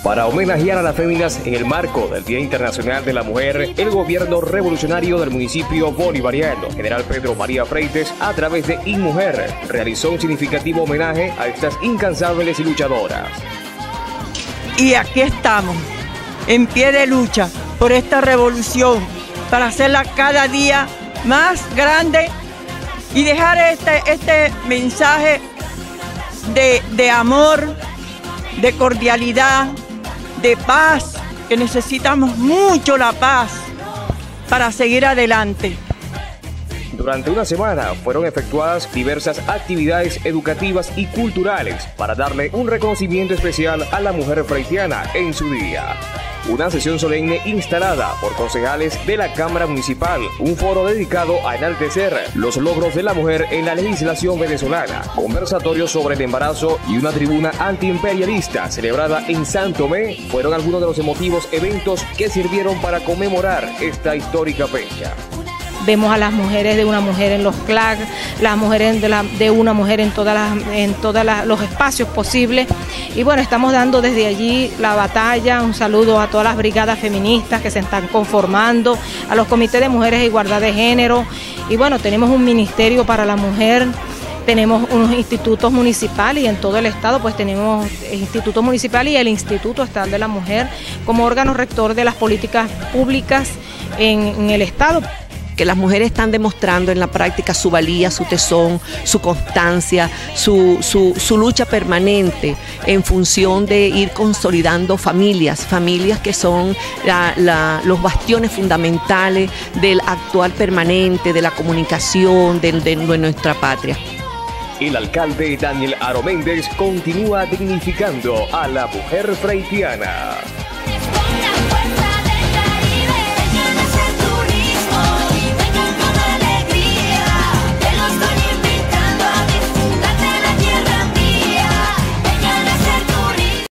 Para homenajear a las féminas en el marco del Día Internacional de la Mujer, el gobierno revolucionario del municipio bolivariano, General Pedro María Freites, a través de InMujer, realizó un significativo homenaje a estas incansables luchadoras. Y aquí estamos, en pie de lucha por esta revolución, para hacerla cada día más grande y dejar este mensaje de amor, de cordialidad, de paz, que necesitamos mucho la paz para seguir adelante. Durante una semana fueron efectuadas diversas actividades educativas y culturales para darle un reconocimiento especial a la mujer freitiana en su día. Una sesión solemne instalada por concejales de la Cámara Municipal, un foro dedicado a enaltecer los logros de la mujer en la legislación venezolana, conversatorios sobre el embarazo y una tribuna antiimperialista celebrada en San Tomé fueron algunos de los emotivos eventos que sirvieron para conmemorar esta histórica fecha. Vemos a las mujeres de una mujer en los CLAC, las mujeres de una mujer en todos los espacios posibles. Y bueno, estamos dando desde allí la batalla. Un saludo a todas las brigadas feministas que se están conformando, a los comités de mujeres de igualdad de género. Y bueno, tenemos un ministerio para la mujer, tenemos unos institutos municipales y en todo el estado pues tenemos el Instituto Municipal y el Instituto Estatal de la Mujer como órgano rector de las políticas públicas en el estado. Que las mujeres están demostrando en la práctica su valía, su tesón, su constancia, su lucha permanente en función de ir consolidando familias que son los bastiones fundamentales del actuar permanente, de la comunicación de nuestra patria. El alcalde Daniel Aro Méndez continúa dignificando a la mujer freitiana.